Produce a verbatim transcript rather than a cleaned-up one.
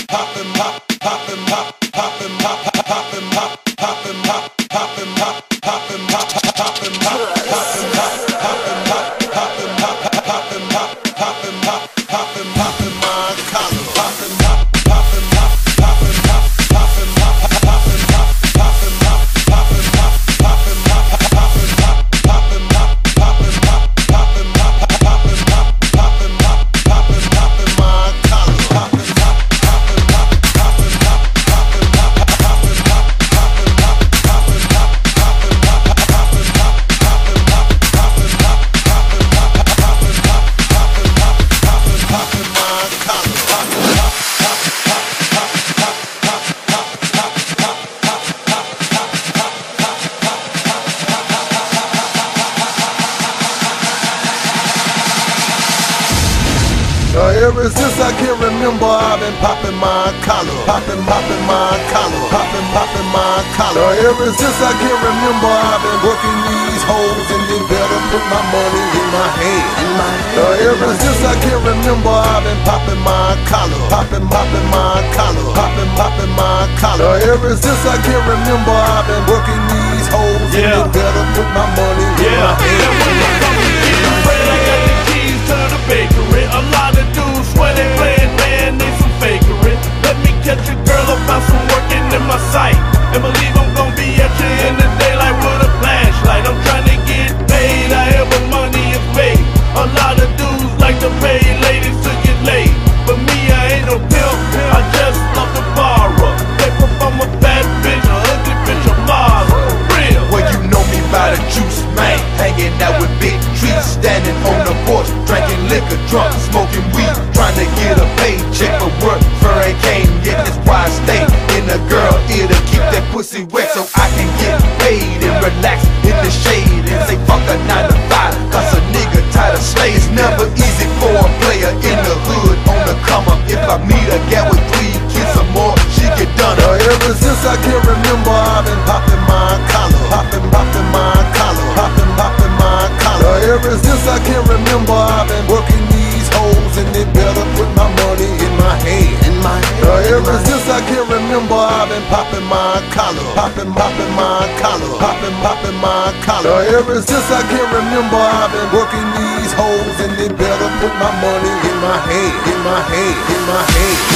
poppin', pop, poppin', pop, poppin', pop, poppin', pop, poppin', pop, poppin', pop, poppin', pop, poppin', pop, poppin', pop, poppin', pop, poppin', pop, poppin', pop, poppin', pop, poppin', poppin' my collar, poppin', pop, poppin', pop, poppin', pop, poppin', pop, poppin', pop, poppin', pop, poppin', pop, poppin', pop, poppin', pop, poppin', pop, poppin', pop, poppin', pop, poppin', pop, poppin', pop, poppin', poppin' my collar, poppin', pop, poppin', pop, poppin', pop, poppin', pop, poppin', pop, poppin', pop, poppin', pop, poppin', pop, poppin', pop, poppin', pop, poppin', pop, poppin', pop, poppin', pop, poppin', pop, poppin', poppin' my collar, poppin', pop, pop, pop, pop, pop, pop, pop, pop, pop, pop, pop, pop, pop, pop, pop, Uh, ever since I can remember, I've been popping my collar, popping, popping my collar, popping, popping my collar. Uh, ever since I can remember, I've been working these hoes, and they better put my money in my hand. In my hand. Uh, ever since I can remember, I've been popping my collar, popping, popping my collar, popping, popping my collar. Uh, ever since I can remember, I've been working these hoes, Yeah. and they better put my money in Yeah. my hand. And when you come to get your bread, I got the keys to the bakery. A lot of dudes swear they playing, man, they some fakery. Let me catch a girl about some working in my sight, and believe I'm gonna be at you in the daylight with a flashlight. I'm trying to get paid, however money is made. A lot of dudes like to pay ladies to get laid, but me, I ain't no pimp, I just love to borrow. Paper from a bad bitch, a ugly bitch, a model. Real. Well, you know me by the juice, man. Hanging out with big trees, standing on the porch, drinking liquor, drunk, smoking weed, trying to get a paycheck for work. Fur ain't came yet, that's why I stay in the girl ear to keep that pussy wet, so I can get paid and relax in the shade and say fuck a nine to five, cause a nigga tired of slaves. Never easy for a player in the hood on the come up. If I meet a gal with three kids or more, she get done up. Uh, ever since I can remember, I've been popping my collar, popping, popping my collar, popping, popping my collar. Uh, ever since I can remember, I've been working these hoes, and they better put my money in my hand. In my hand. Uh, ever since I can remember, I've been popping my collar, popping, popping my collar, popping, popping my collar. Uh, ever since I can remember, I've been working these hoes, and they better put my money in my hand, in my hand, in my hand.